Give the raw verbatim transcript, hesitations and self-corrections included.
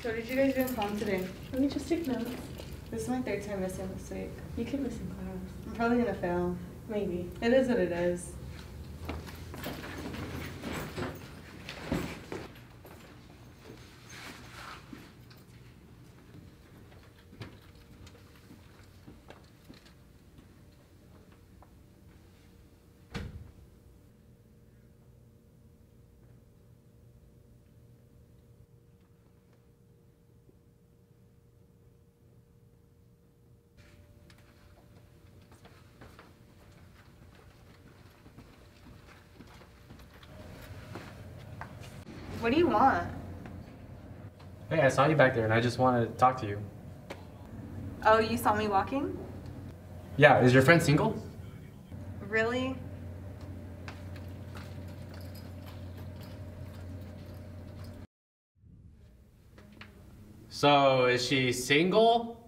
So what did you guys do in prom today? Let me just take notes. This is my third time missing this week. You can miss in class. I'm probably gonna fail. Maybe. It is what it is. What do you want? Hey, I saw you back there and I just wanted to talk to you. Oh, you saw me walking? Yeah, is your friend single? Really? So, is she single?